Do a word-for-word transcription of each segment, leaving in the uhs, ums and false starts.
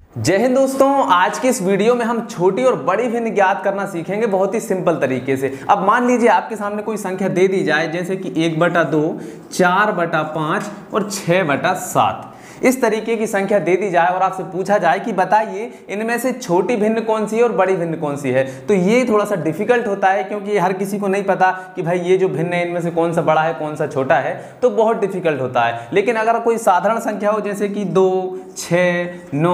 जय हिंद दोस्तों, आज की इस वीडियो में हम छोटी और बड़ी भिन्न ज्ञात करना सीखेंगे बहुत ही सिंपल तरीके से। अब मान लीजिए आपके सामने कोई संख्या दे दी जाए जैसे कि एक बटा दो, चार बटा पाँच और छः बटा सात। इस तरीके की संख्या दे दी जाए और आपसे पूछा जाए कि बताइए इनमें से छोटी भिन्न कौन सी है और बड़ी भिन्न कौन सी है, तो ये थोड़ा सा डिफिकल्ट होता है क्योंकि हर किसी को नहीं पता कि भाई ये जो भिन्न है इनमें से कौन सा बड़ा है कौन सा छोटा है, तो बहुत डिफिकल्ट होता है। लेकिन अगर कोई साधारण संख्या हो जैसे कि दो, छः, नौ,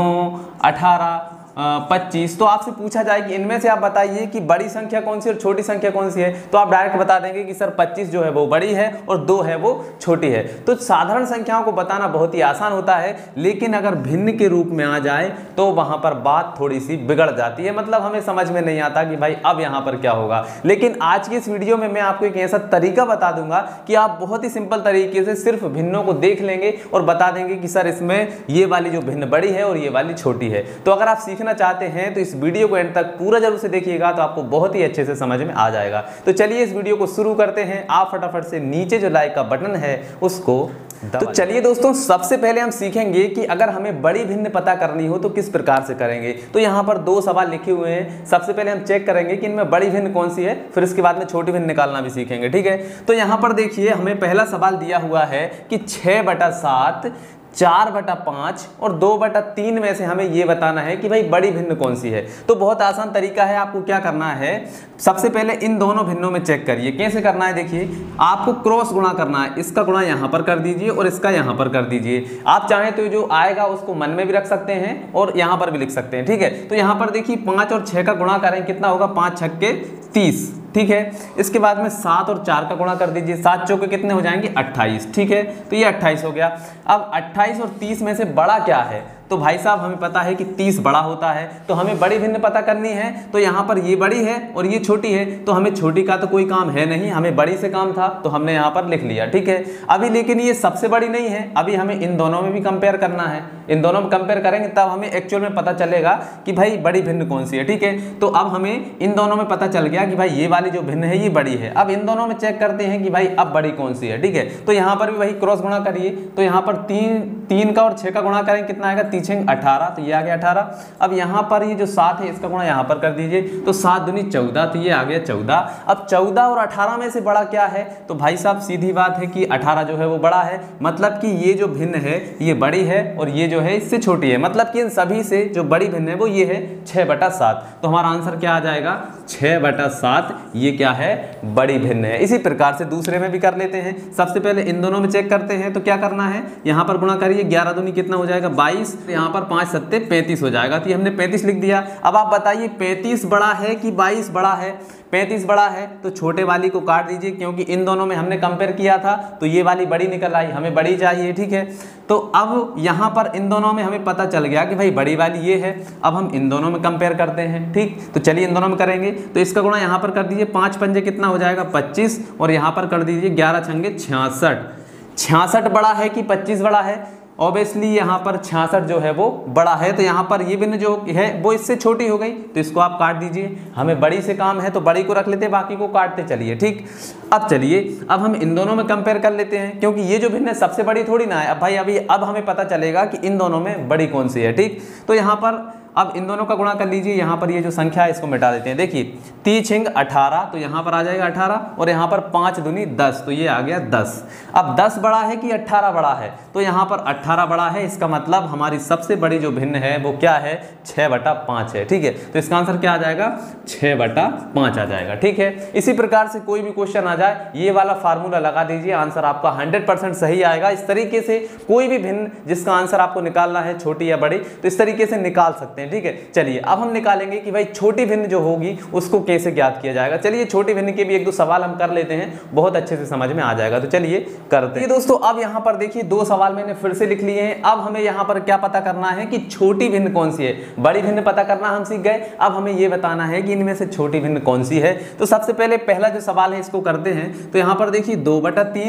अठारह, पच्चीस, तो आपसे पूछा जाए कि इनमें से आप बताइए कि बड़ी संख्या कौन सी और छोटी संख्या कौन सी है, तो आप डायरेक्ट बता देंगे कि सर पच्चीस जो है वो बड़ी है और दो है वो छोटी है। तो साधारण संख्याओं को बताना बहुत ही आसान होता है, लेकिन अगर भिन्न के रूप में आ जाए तो वहां पर बात थोड़ी सी बिगड़ जाती है, मतलब हमें समझ में नहीं आता कि भाई अब यहां पर क्या होगा। लेकिन आज की इस वीडियो में मैं आपको एक ऐसा तरीका बता दूंगा कि आप बहुत ही सिंपल तरीके से सिर्फ भिन्नों को देख लेंगे और बता देंगे कि सर इसमें ये वाली जो भिन्न बड़ी है और ये वाली छोटी है। तो अगर आप सीखना चाहते हैं तो इस वीडियो को एंड तक पूरा जरूर से देखिएगा, तो आपको बहुत ही अच्छे से समझ में आ जाएगा। तो चलिए इस वीडियो को शुरू करते हैं। आप फटाफट से नीचे जो लाइक का बटन है उसको तो चलिए दोस्तों, सबसे पहले हम सीखेंगे कि अगर हमें बड़ी भिन्न पता करनी हो तो किस प्रकार से करेंगे। तो यहाँ पर दो सवाल लिखे हुए हैं। सबसे पहले हम चेक करेंगे कि इनमें बड़ी भिन्न कौन सी है, फिर इसके बाद में छोटी भिन्न निकालना भी सीखेंगे, ठीक है। तो यहाँ पर देखिए हमें पहला सवाल दिया हुआ है कि छः बटा सात, चार बटा पाँच और दो बटा तीन में से हमें यह बताना है कि भाई बड़ी भिन्न कौन सी है। तो बहुत आसान तरीका है, आपको क्या करना है, सबसे पहले इन दोनों भिन्नों में चेक करिए। कैसे करना है, देखिए आपको क्रॉस गुणा करना है। इसका गुणा यहाँ पर कर दीजिए और इसका यहाँ पर कर दीजिए। आप चाहें तो जो आएगा उसको मन में भी रख सकते हैं और यहाँ पर भी लिख सकते हैं, ठीक है। तो यहाँ पर देखिए पाँच और छः का गुणा करें, कितना होगा, पाँच छक्के तीस, ठीक है। इसके बाद में सात और चार का गुणा कर दीजिए, सात चौके कितने हो जाएंगे, अट्ठाईस, ठीक है। तो ये अट्ठाईस हो गया। अब अट्ठाईस और तीस में से बड़ा क्या है, तो भाई साहब हमें पता है कि तीस बड़ा होता है, तो हमें बड़ी भिन्न पता करनी है। तो यहाँ पर ये बड़ी है और ये छोटी है, तो हमें छोटी का तो कोई काम है नहीं, हमें बड़ी से काम था, तो हमने यहाँ पर लिख लिया, ठीक है। अभी लेकिन ये सबसे बड़ी नहीं है, अभी हमें इन दोनों में भी कंपेयर करना है। इन दोनों में कंपेयर करेंगे तब हमें एक्चुअल में पता चलेगा कि भाई बड़ी भिन्न कौन सी है, ठीक है। तो अब हमें इन दोनों में पता चल गया कि भाई ये वाली जो भिन्न है ये बड़ी है। अब इन दोनों में चेक करते हैं कि भाई अब बड़ी कौन सी है, ठीक है। तो यहाँ पर भी वही क्रॉस गुणा करिए। तो यहाँ पर तीन तीन का और छः का गुणा करें, कितना आएगा, तीन अठारह, तो ये आ गया अठारह। अब यहाँ पर ये जो सात है इसका गुणा यहाँ पर कर दीजिए, तो सात दूनी चौदह, तो ये आ गया चौदह। अब चौदह और अठारह में से बड़ा क्या है, तो भाई साहब सीधी बात है कि अठारह जो है वो बड़ा है, मतलब कि ये जो भिन्न है ये बड़ी है और ये जो है इससे छोटी है, मतलब कि इन सभी से जो बड़ी भिन्न है वो ये है छः बटा सात। तो हमारा आंसर क्या आ जाएगा, छः बटा सात, ये क्या है, बड़ी भिन्न है। इसी प्रकार से दूसरे में भी कर लेते हैं। सबसे पहले इन दोनों में चेक करते हैं, तो क्या करना है, यहाँ पर गुणा करिए, ग्यारह दूनी कितना हो जाएगा, बाईस, यहाँ पर पाँच सत्ते पैंतीस हो जाएगा, तो ये हमने पैंतीस लिख दिया। अब आप बताइए पैंतीस बड़ा है कि बाईस बड़ा है। पैंतीस बड़ा है तो छोटे वाली को काट दीजिए, क्योंकि इन दोनों में हमने कंपेयर किया था तो ये वाली बड़ी निकल आई, हमें बड़ी चाहिए, ठीक है। तो अब यहाँ पर इन दोनों में हमें पता चल गया कि भाई बड़ी वाली ये है। अब हम इन दोनों में कंपेयर करते हैं, ठीक। तो चलिए इन दोनों में करेंगे, तो इसका गुणा यहाँ पर कर दीजिए, पाँच पंजे कितना हो जाएगा, पच्चीस, और यहाँ पर कर दीजिए ग्यारह छंगे छियासठ। छियासठ बड़ा है कि पच्चीस बड़ा है, ऑब्वियसली यहाँ पर छियासठ जो है वो बड़ा है, तो यहाँ पर ये भिन्न जो है वो इससे छोटी हो गई, तो इसको आप काट दीजिए। हमें बड़ी से काम है तो बड़ी को रख लेते, बाकी को काटते चलिए, ठीक। अब चलिए अब हम इन दोनों में कंपेयर कर लेते हैं, क्योंकि ये जो भिन्न है सबसे बड़ी थोड़ी ना है। अब भाई अभी अब हमें पता चलेगा कि इन दोनों में बड़ी कौन सी है, ठीक। तो यहाँ पर अब इन दोनों का गुणा कर लीजिए, यहाँ पर ये जो संख्या है इसको मिटा देते हैं। देखिए तीन छिंग अठारह, तो यहाँ पर आ जाएगा अठारह, और यहाँ पर पाँच दूनी दस, तो ये आ गया दस। अब दस बड़ा है कि अट्ठारह बड़ा है, तो यहाँ पर अट्ठारह बड़ा है, इसका मतलब हमारी सबसे बड़ी जो भिन्न है वो क्या है, छः बटा पाँच है, ठीक है। तो इसका आंसर क्या आ जाएगा, छः बटा पाँच आ जाएगा, ठीक है। इसी प्रकार से कोई भी क्वेश्चन आ जाए ये वाला फार्मूला लगा दीजिए, आंसर आपका हंड्रेड परसेंट सही आएगा। इस तरीके से कोई भी भिन्न जिसका आंसर आपको निकालना है, छोटी या बड़ी, तो इस तरीके से निकाल सकते हैं, ठीक है। चलिए अब हम निकालेंगे कि भाई छोटी भिन्न जो होगी उसको कैसे ज्ञात किया जाएगा। चलिए छोटी भिन्न के भी एक दो सवाल हम कर लेते हैं, बहुत अच्छे से समझ में आ जाएगा। तो चलिए करते हैं दोस्तों। अब यहाँ पर देखिए दो सवाल मैंने फिर से लिख लिए हैं। अब हमें यहाँ पर क्या पता करना है कि छोटी भिन्न कौन सी है, बड़ी भिन्न पता करना हम सीख गए। अब हमें यह बताना है कि इनमें से छोटी भिन्न कौन सी है। तो सबसे पहले पहला जो सवाल है इसको करते हैं। तो यहाँ पर देखिए दो बटा तीन,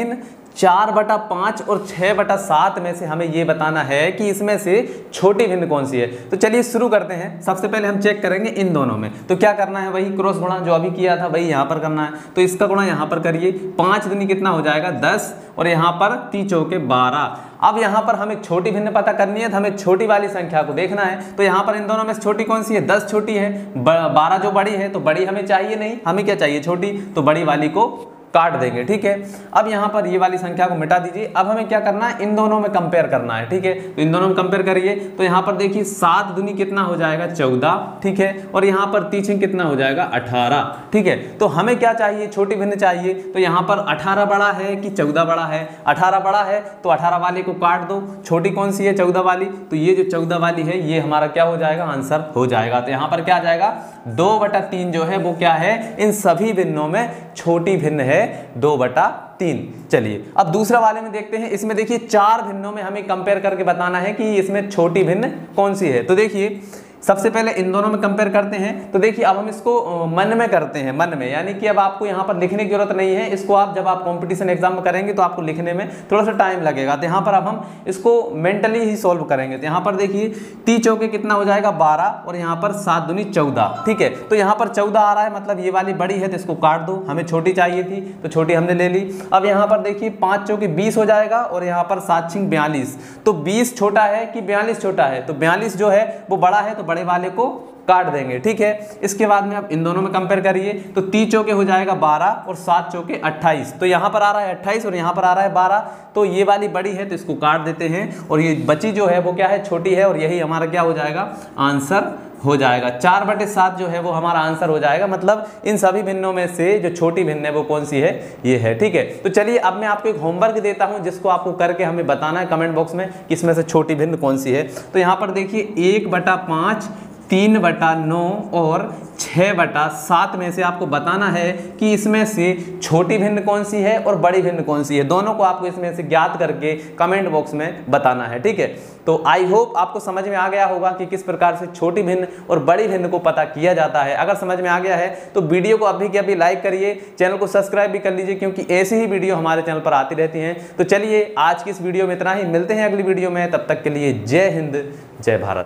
चार बटा पाँच और छः बटा सात में से हमें ये बताना है कि इसमें से छोटी भिन्न कौन सी है। तो चलिए शुरू करते हैं। सबसे पहले हम चेक करेंगे इन दोनों में, तो क्या करना है, वही क्रॉस गुणा जो अभी किया था वही यहाँ पर करना है। तो इसका गुणा यहाँ पर करिए, पाँच दूनी कितना हो जाएगा दस, और यहाँ पर तीन चौके बारह। अब यहाँ पर हमें छोटी भिन्न पता करनी है, तो हमें छोटी वाली संख्या को देखना है। तो यहाँ पर इन दोनों में से छोटी कौन सी है, दस छोटी है, बारह जो बड़ी है, तो बड़ी हमें चाहिए नहीं, हमें क्या चाहिए, छोटी, तो बड़ी वाली को काट देंगे। ठीक है, अब यहाँ पर ये वाली संख्या को मिटा दीजिए। अब हमें क्या करना है, इन दोनों में कंपेयर करना है। ठीक है, तो इन दोनों में कंपेयर करिए। तो यहाँ पर देखिए सात दूनी कितना हो जाएगा चौदह, ठीक है, और यहाँ पर तीछे कितना हो जाएगा अठारह। ठीक है, तो हमें क्या चाहिए, छोटी भिन्न चाहिए। तो यहाँ पर अठारह बड़ा है कि चौदह बड़ा है, अठारह बड़ा है तो अठारह वाले को काट दो। छोटी कौन सी है, चौदह वाली, तो ये जो चौदह वाली है ये हमारा क्या हो जाएगा, आंसर हो जाएगा। तो यहाँ पर क्या आ जाएगा, दो बटा तीन जो है वो क्या है, इन सभी भिन्नों में छोटी भिन्न है दो बटा तीन। चलिए अब दूसरा वाले में देखते हैं। इसमें देखिए चार भिन्नों में हमें कंपेयर करके बताना है कि इसमें छोटी भिन्न कौन सी है। तो देखिए सबसे पहले इन दोनों में कंपेयर करते हैं। तो देखिए अब हम इसको मन में करते हैं, मन में, यानी कि अब आपको यहाँ पर लिखने की जरूरत नहीं है। इसको आप जब आप कंपटीशन एग्जाम में करेंगे तो आपको लिखने में थोड़ा सा टाइम लगेगा। तो यहाँ पर अब हम इसको मेंटली ही सॉल्व करेंगे। तो यहाँ पर देखिए तीन चौके कितना हो जाएगा बारह, और यहाँ पर सात दूनी चौदह। ठीक है, तो यहाँ पर चौदह आ रहा है, मतलब ये वाली बड़ी है, तो इसको काट दो। हमें छोटी चाहिए थी तो छोटी हमने ले ली। अब यहाँ पर देखिए पाँच चौके बीस हो जाएगा, और यहाँ पर सात छिंग बयालीस। तो बीस छोटा है कि बयालीस छोटा है, तो बयालीस जो है वो बड़ा है, तो बड़े वाले को काट देंगे। ठीक है, इसके बाद में अब इन दोनों में कंपेयर करिए। तो तीन चौके हो जाएगा बारह और सात चौके अट्ठाईस। तो यहाँ पर आ रहा है अट्ठाईस और यहाँ पर आ रहा है बारह, तो ये वाली बड़ी है तो इसको काट देते हैं, और ये बची जो है वो क्या है, छोटी है, और यही हमारा क्या हो जाएगा, आंसर हो जाएगा। चार बटे सात जो है वो हमारा आंसर हो जाएगा। मतलब इन सभी भिन्नों में से जो छोटी भिन्न है वो कौन सी है, ये है। ठीक है, तो चलिए अब मैं आपको एक होमवर्क देता हूं जिसको आपको करके हमें बताना है कमेंट बॉक्स में कि इसमें से छोटी भिन्न कौन सी है। तो यहाँ पर देखिए एक बटा पाँच, तीन बटा नौ और छः बटा सात में से आपको बताना है कि इसमें से छोटी भिन्न कौन सी है और बड़ी भिन्न कौन सी है। दोनों को आपको इसमें से ज्ञात करके कमेंट बॉक्स में बताना है। ठीक है, तो आई होप आपको समझ में आ गया होगा कि किस प्रकार से छोटी भिन्न और बड़ी भिन्न को पता किया जाता है। अगर समझ में आ गया है तो वीडियो को अभी के अभी लाइक करिए, चैनल को सब्सक्राइब भी कर लीजिए, क्योंकि ऐसी ही वीडियो हमारे चैनल पर आती रहती हैं। तो चलिए आज की इस वीडियो में इतना ही, मिलते हैं अगली वीडियो में, तब तक के लिए जय हिंद, जय भारत।